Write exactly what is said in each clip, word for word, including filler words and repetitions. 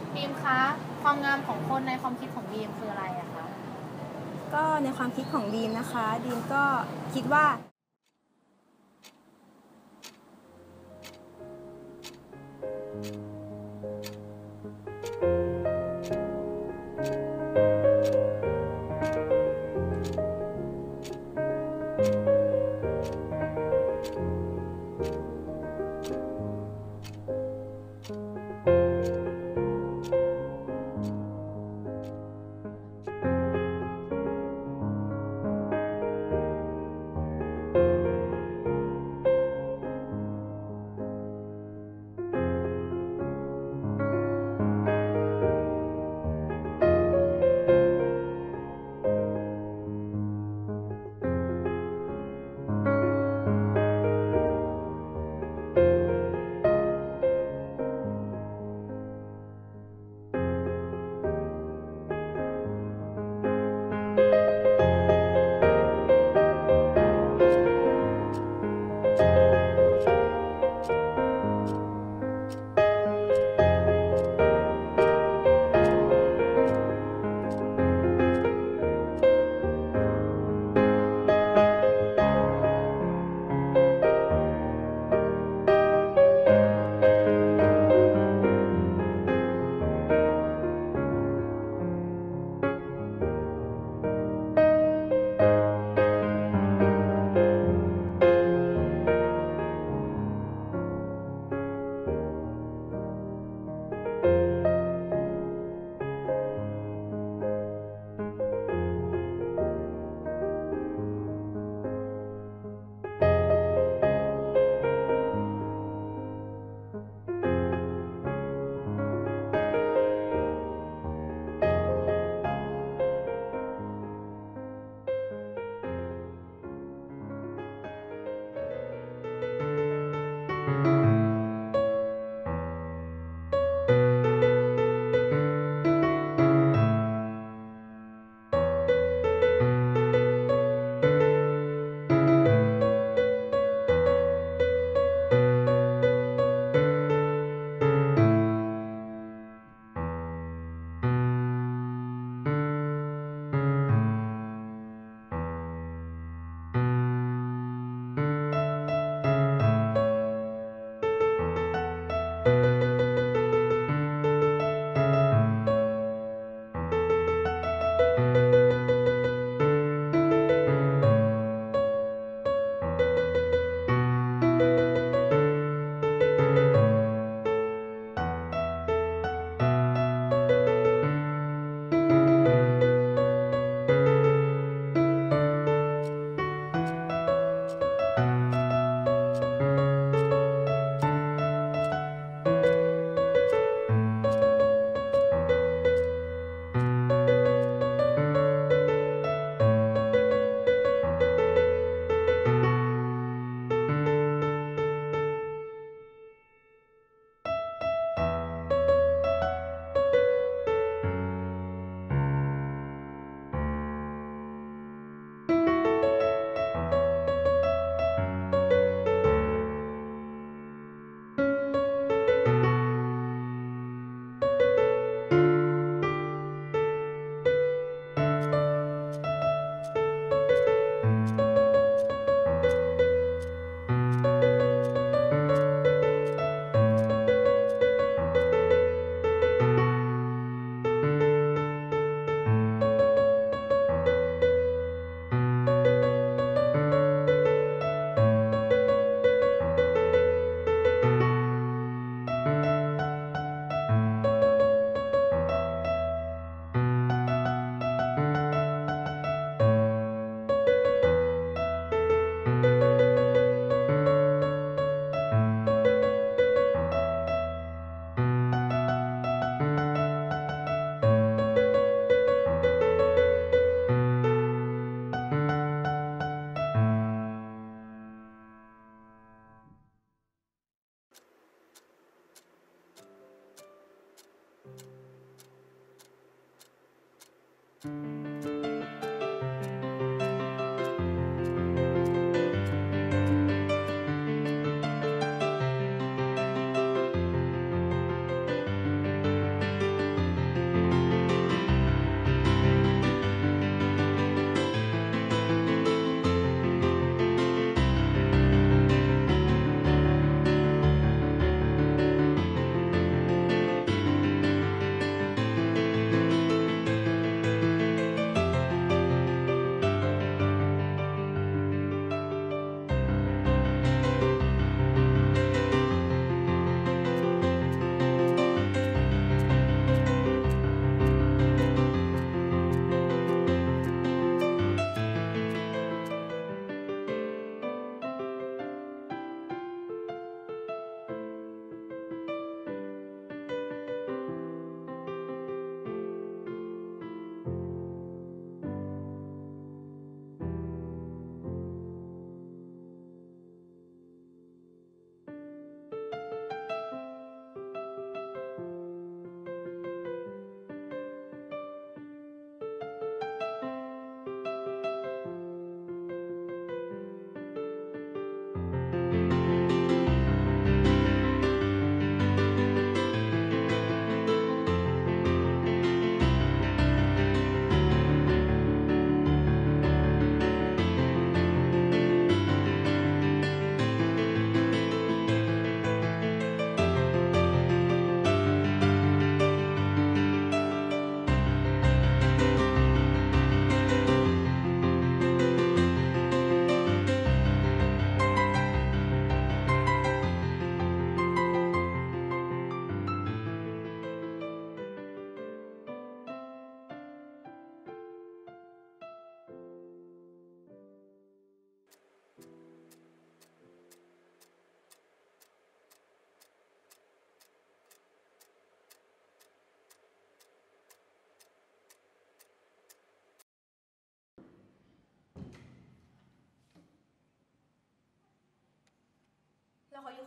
บีมคะความงามของคนในความคิดของบีมคืออะไรอะคะก็ในความคิดของดีมนะคะดีมก็คิดว่า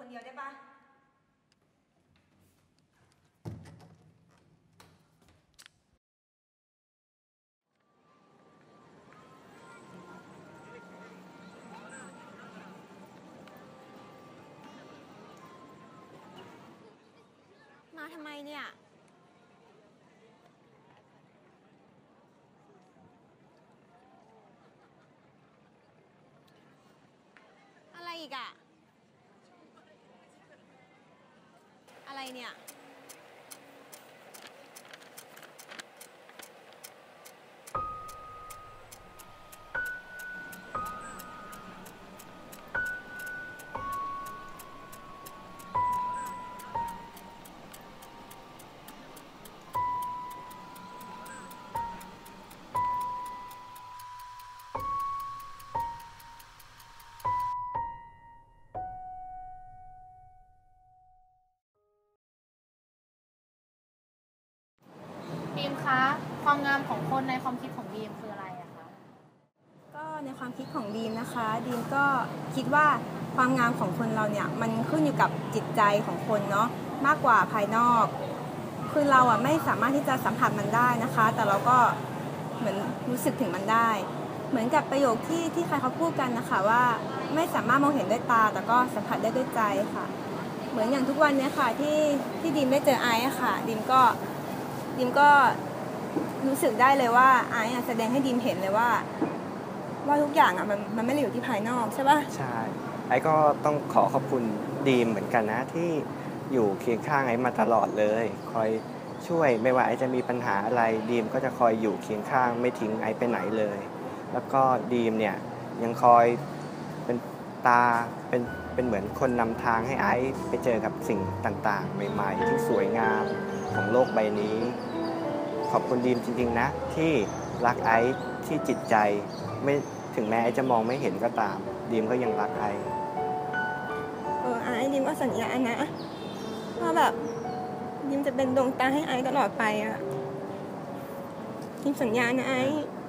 คนเดียวได้ปะมาทำไมเนี่ย อะไรอีกอะอะไรเนี่ยบีมคะความงามของคนในความคิดของบีมคืออะไรอะคะก็ในความคิดของดีมนะคะดีมก็คิดว่าความงามของคนเราเนี่ยมันขึ้นอยู่กับจิตใจของคนเนาะมากกว่าภายนอกคือเราอ่ะไม่สามารถที่จะสัมผัสมันได้นะคะ แต่เราก็เหมือนรู้สึกถึงมันได้ เหมือนกับประโยคที่ที่ใครเขาพูดกันนะคะว่าไม่สามารถมองเห็นด้วยตาแต่ก็สัมผัสได้ด้วยใจค่ะ เหมือนอย่างทุกวันนี้ค่ะที่ที่ดีมได้เจอไอซ์อะค่ะดีมก็ดีมก็รู้สึกได้เลยว่าไอซ์อะแสดงให้ดีมเห็นเลยว่า ว่าทุกอย่างอ่ะมันมันไม่ได้อยู่ที่ภายนอกใช่ปะใช่ไอ้ก็ต้องขอขอบคุณดีมเหมือนกันนะที่อยู่เคียงข้างไอ้มาตลอดเลยคอยช่วยไม่ว่าไอ้จะมีปัญหาอะไรดีมก็จะคอยอยู่เคียงข้างไม่ทิ้งไอ้ไปไหนเลย แล้วก็ดีมเนี่ยยังคอยเป็นตาเป็นเป็นเหมือนคนนำทางให้ไอ้ไปเจอกับสิ่งต่างๆใหม่ๆที่สวยงามของโลกใบนี้ ขอบคุณดีมจริงๆนะที่รักไอ้ที่จิตใจไม่ถึงแม้ไอ้จะมองไม่เห็นก็ตามดีมก็ยังรักไอ้เออไอ้ดิมก็สัญญานะว่าแบบดิมจะเป็นดวงตาให้ไอ้ตลอดไปอ่ะดิมสัญญานะไอ้